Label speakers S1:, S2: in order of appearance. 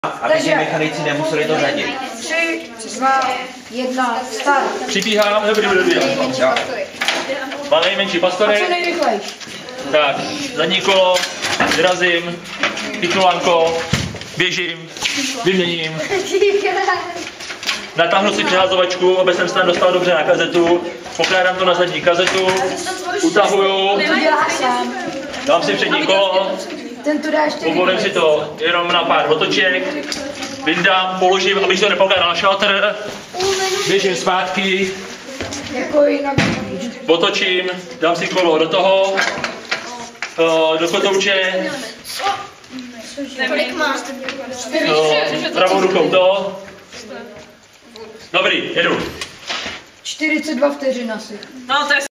S1: aby si mechanici nemuseli to řadit.
S2: 3, 2, 1, start.
S3: Připíchám, dobrý. Má nejmenší
S2: A
S3: pastory.
S2: co nejrychlejší?
S3: Tak, zadní kolo, vyrazím, chytnu lanko, běžím, vyměním. Natáhnu si přehazovačku, aby jsem se tam dostal dobře na kazetu. Pokládám to na zadní kazetu, utahuju, dám si přední kolo,
S2: Ten to dá ještě
S3: povolím si to jenom na pár otoček, vyndám, položím, abych to nepokládal na šalter, běžím zpátky,
S2: jako jinak.
S3: otočím, dám si kolo do toho, do kotouče, pravou rukou to. Dobrý, jedu.
S2: 42 vteřin asi.
S4: No, to je